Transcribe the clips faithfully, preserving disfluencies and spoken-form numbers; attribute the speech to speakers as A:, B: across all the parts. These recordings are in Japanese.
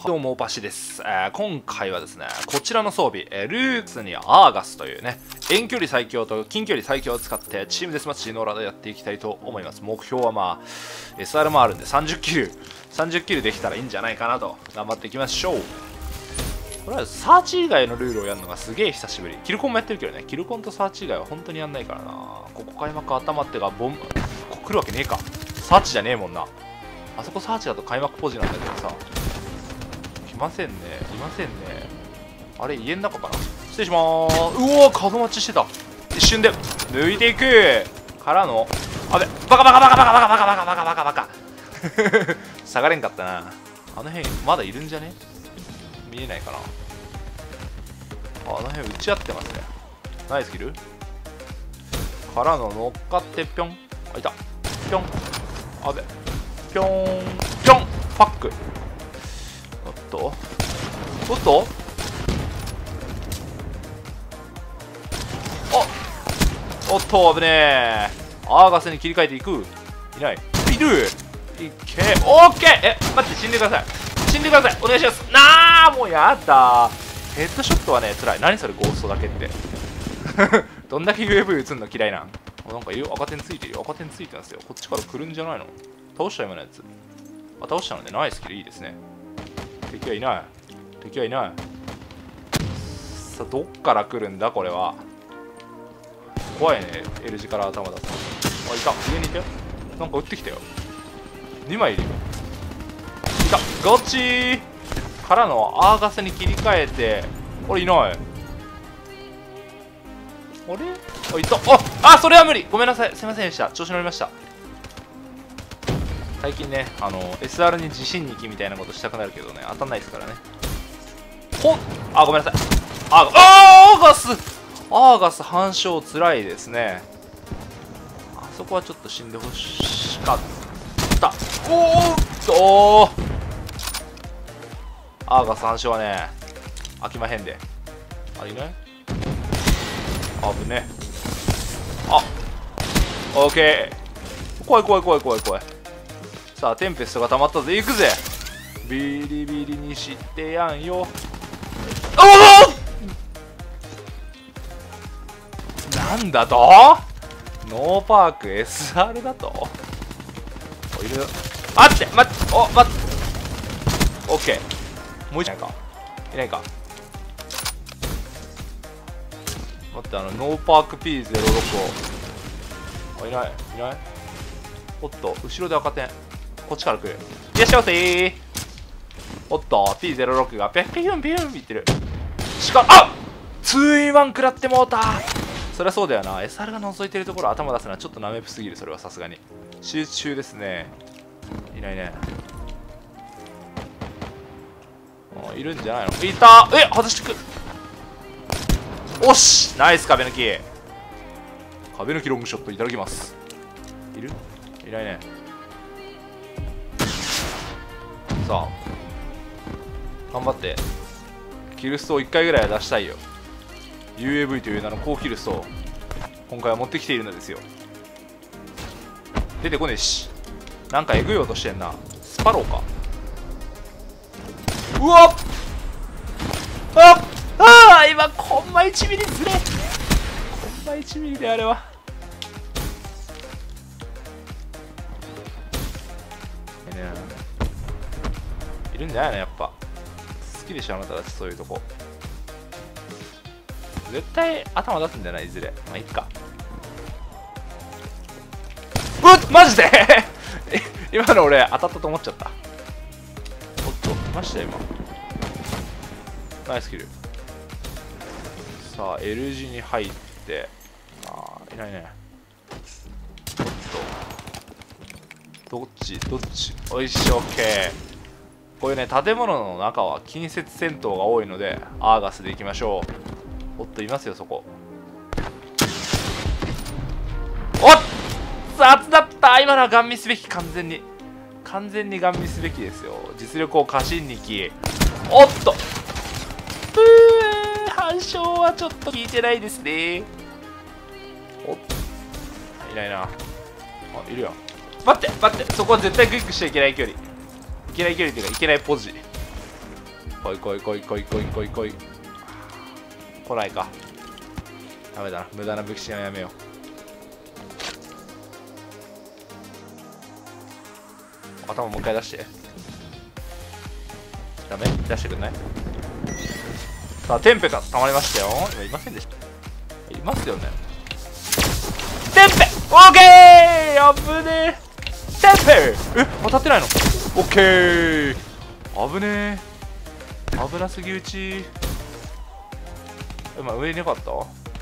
A: どうも、バシです、えー。今回はですね、こちらの装備、えー、ルーツにアーガスというね、遠距離最強と近距離最強を使って、チームデスマッチノーラでやっていきたいと思います。目標はまあ、エスアール もあるんでさんじゅっキル、さんじゅっキルできたらいいんじゃないかなと、頑張っていきましょう。とりあえず、サーチ以外のルールをやるのがすげえ久しぶり。キルコンもやってるけどね、キルコンとサーチ以外は本当にやんないからな。ここ開幕頭ってか、ボン、ここ来るわけねえか。サーチじゃねえもんな。あそこサーチだと開幕ポジなんだけどさ。いませんね、いませんね。あれ、家の中かな。失礼しまーす。うおー、角待ちしてた。一瞬で抜いていくからの、あべ、バカバカバカバカバカバカバカバカバカバカ下がれんかったな。あの辺、まだいるんじゃね。見えないかな。あの辺、打ち合ってますね。ナイスキルからの乗っかってぴょん。あ、いた。ぴょん。あべ。ぴょん。ぴょん。ファック。おっとおっとおおっと危ねえ。アーガスに切り替えていく。いないいる。いけオッケー。え待って死んでください死んでくださいお願いします。なあもうやだ。ヘッドショットはね辛い。何それゴーストだけってどんだけ ユーエーブイ 撃つんの嫌いなん。なんかいる。赤点ついてるよ。赤点ついてますよ。こっちから来るんじゃないの。倒した今のやつ。あ倒したのでナイスキルいいですね。敵はいない敵はいない。さあどっから来るんだこれは。怖いね L 字から頭出す。あいた上にいたよ。なんか撃ってきたよ。にまいいるよ。いたガチーからのアーガスに切り替えて。あれいない。あれあいた。ああそれは無理。ごめんなさいすいませんでした。調子乗りました。最近ね、あの エスアール に自信にきみたいなことしたくなるけどね、当たんないですからね。ほっあ、ごめんなさい。あアーガスアーガス反証つらいですね。あそこはちょっと死んでほしかった。おーっとアーガス反証はね、飽きまへんで。あ、いないあぶね。あオーケー。怖い怖い怖い怖い怖い。さあテンペストが溜まったぜ。行くぜ。ビリビリにしてやんよ。おおなんだとノーパーク エスアール だとおいる。待って待ってお待ってオッケー。もう一枚かいないか。待ってあのノーパーク ピーゼロろく をあいないいない。おっと後ろで赤点。こっちから来る。いらっしゃいませー。おっと ピーゼロろく がピュッピュンピュンいってる。しかあツーインワン食らってもうた。そりゃそうだよな。 エスアール が覗いてるところ頭出すのはちょっとなめぷすぎる。それはさすがに集中ですね。いないね。あいるんじゃないの。いた。え外してく。おしナイス壁抜き。壁抜きロングショットいただきます。いるいないね。さあ頑張ってキルストをいっかいぐらいは出したいよ。 ユーエーブイ という名の高キルストを今回は持ってきているのですよ。出てこねえし。なんかえぐい音してんな。スパローか。うわっあっああ今コンマいちミリずれ。コンマいちミリであれはいるんじゃないのやっぱ。好きでしょあなたたちそういうとこ。絶対頭出すんじゃないいずれ。まあいっか。うっマジで今の俺当たったと思っちゃった。おっとました今。ナイスキル。さあ L 字に入って。ああいないね。おっとどっちどっちおいしいオッケー。こういうね建物の中は近接戦闘が多いのでアーガスでいきましょう。おっといますよそこ。おっ雑だった。今のはガン見すべき。完全に完全にガン見すべきですよ。実力を過信にき。おっとうー反証はちょっと効いてないですね。おっいないな。あいるよ。待って待ってそこは絶対クイックしちゃいけない距離。いけない距離っていうかいけないポジ。 来い来い来い来い来い来い来い。来ないか。ダメだな、無駄な武器支援はやめよう。頭もう一回出して。ダメ？出してくんない？さあ、テンペが溜まりましたよ。今いませんでした？いますよね。テンペ！オーケー！危ねえ！テンペ！え、当たってないの？オッケー！危ねえ。危なすぎ打ち。今上になかった？あ、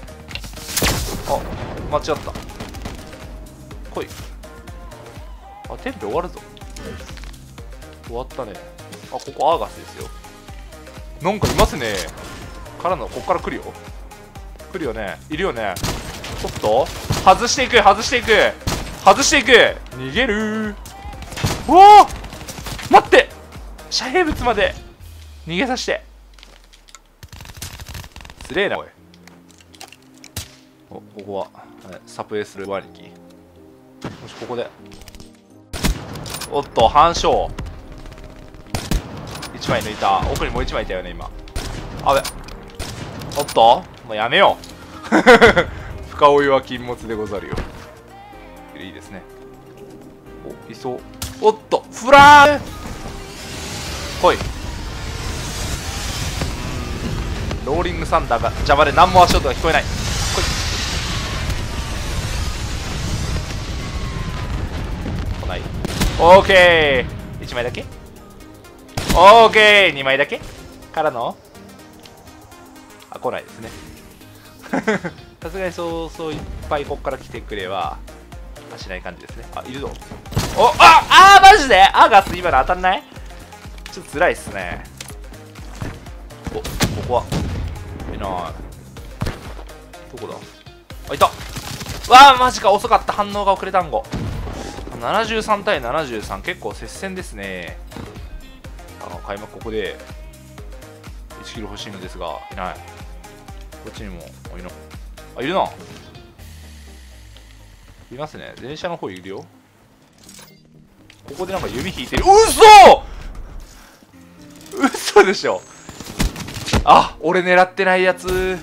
A: 間違った。来い。あ、テンペ終わるぞ。終わったね。あ、ここアーガスですよ。なんかいますね。からの、こっから来るよ。来るよね。いるよね。ちょっと外していく、外していく、外していく。逃げる。うわー、待って、遮蔽物まで逃げさせて。つれえなおい。お、ここは、はい、サプエーする割り機。もしここで、おっと反証いちまい抜いた。奥にもういちまいいたよね今。あべ、おっともうやめよう深追いは禁物でござるよ。いいですね。お、いそう。おっとフラー来い。ローリングサンダーが邪魔で何も足音が聞こえない。来い。来ない。オーケー。いちまいだけ。オーケー。にまいだけからの、あ、来ないですね。さすがにそうそういっぱいこっから来てくれはしない感じですね。あ、いるぞ。お、ああー、マジでアーガス今の当たんない？ちょっと辛いっすね。お、ここはいない。どこだ？あ、いた。わあ、マジか、遅かった。反応が遅れたんご。ななじゅうさんたいななじゅうさん、結構接戦ですね。あ、開幕ここでいちキロ欲しいのですが、いない。こっちにもいる。あ、いるな。いますね。電車の方いるよ。ここでなんか指引いてる。うそ嘘でしょ。あ、俺狙ってないやつ。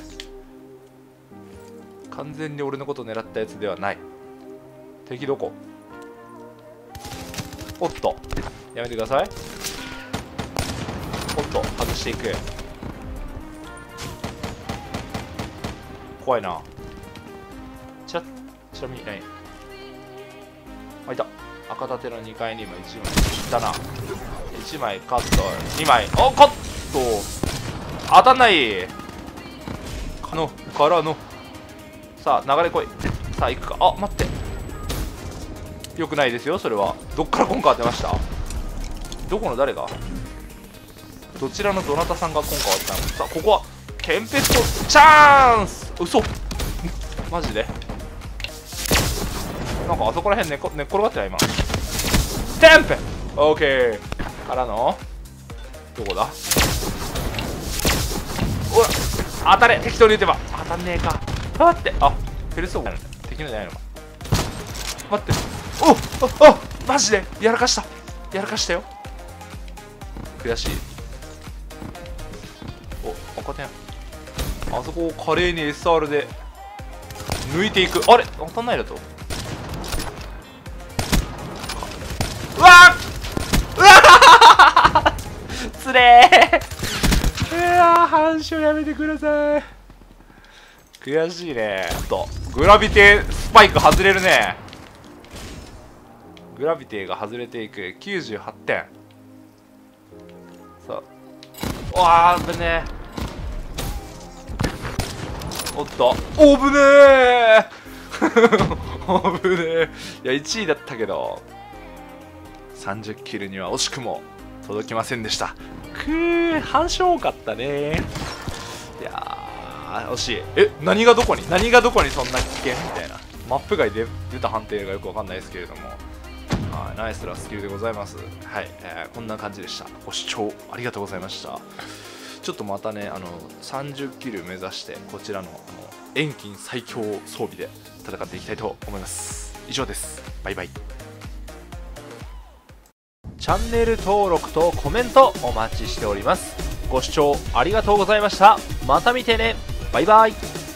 A: 完全に俺のこと狙ったやつではない。敵どこ？おっとやめてください。おっと外していく。怖いな。ちらちなみにない。あ、いた。赤盾のにかいに今いちまいいったな。いちまいカット、にまい、お、カット当たんない。かのからの、さあ流れ来い。さあ行くか。あ、待って、よくないですよそれは。どっから今回当てました？どこの誰が、どちらのどなたさんが今回当てたの？さあここはテンペストチャンス。嘘マジでなんかあそこら辺寝っこ寝っ転がってない今。テンペオーケーからの、どこだ、おら当たれ。適当に打てば当たんねえか。待って、あ、フェルスオーなんだ。敵のじゃないのか。待って、おっおっマジでやらかした、やらかしたよ。悔しい。お、赤点。あそこを華麗に エスアール で抜いていく。あれ当たんないだと。うわっうわつれー。いやー、反射やめてください。悔しいね。とグラビティスパイク外れるね。グラビティが外れていく。きゅうじゅうはってん。さあ、わー危ねえ。おっと、おぶねえおぶねえ。いやいちいだったけどさんじゅっキルには惜しくも届きませんでした。くー、反射多かったね。いやー惜しい。え、何がどこに何がどこにそんな危険みたいな。マップ外で出た判定がよくわかんないですけれども、はい、ナイスラスキルでございます。はい、えー、こんな感じでした。ご視聴ありがとうございました。ちょっとまたね、あのさんじゅっキル目指してこちらのあの遠近最強装備で戦っていきたいと思います。以上です。バイバイ。チャンネル登録とコメントお待ちしております。 ご視聴ありがとうございました。また見てね。バイバイ。